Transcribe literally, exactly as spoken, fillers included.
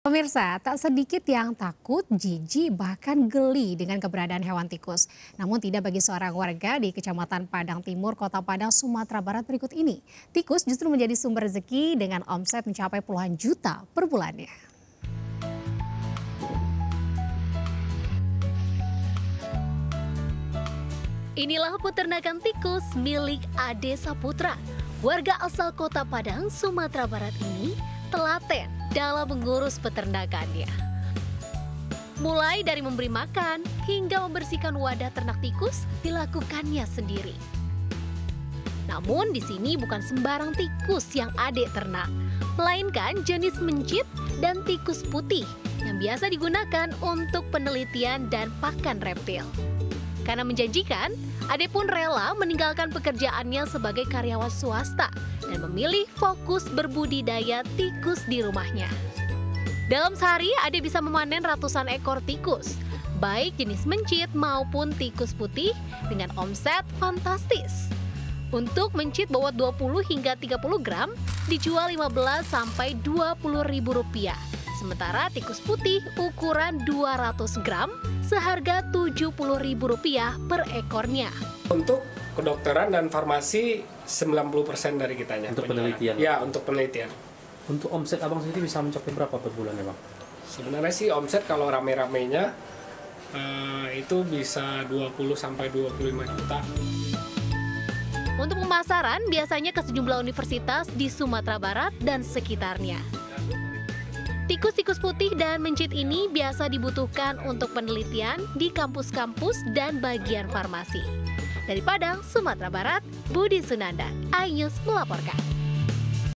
Pemirsa, tak sedikit yang takut, jijik, bahkan geli dengan keberadaan hewan tikus. Namun tidak bagi seorang warga di Kecamatan Padang Timur, Kota Padang, Sumatera Barat berikut ini. Tikus justru menjadi sumber rezeki dengan omset mencapai puluhan juta per bulannya. Inilah peternakan tikus milik Ade Saputra. Warga asal Kota Padang, Sumatera Barat ini telaten dalam mengurus peternakannya. Mulai dari memberi makan hingga membersihkan wadah ternak tikus dilakukannya sendiri. Namun di sini bukan sembarang tikus yang Ade ternak, melainkan jenis mencit dan tikus putih yang biasa digunakan untuk penelitian dan pakan reptil. Karena menjanjikan, Ade pun rela meninggalkan pekerjaannya sebagai karyawan swasta dan memilih fokus berbudidaya tikus di rumahnya. Dalam sehari, Ade bisa memanen ratusan ekor tikus, baik jenis mencit maupun tikus putih dengan omset fantastis. Untuk mencit bobot dua puluh hingga tiga puluh gram dijual lima belas sampai dua puluh ribu rupiah. Sementara tikus putih ukuran dua ratus gram seharga tujuh puluh ribu rupiah per ekornya. Untuk kedokteran dan farmasi sembilan puluh persen dari kitanya. Untuk penelitian? Ya, untuk penelitian. Untuk omset abang sendiri bisa mencapai berapa per bulan ya bang? Sebenarnya sih omset kalau rame-ramenya eh, itu bisa dua puluh sampai dua puluh lima juta. Untuk pemasaran biasanya ke sejumlah universitas di Sumatera Barat dan sekitarnya. Tikus-tikus putih dan mencit ini biasa dibutuhkan untuk penelitian di kampus-kampus dan bagian farmasi. Dari Padang, Sumatera Barat, Budi Sunanda, iNews melaporkan.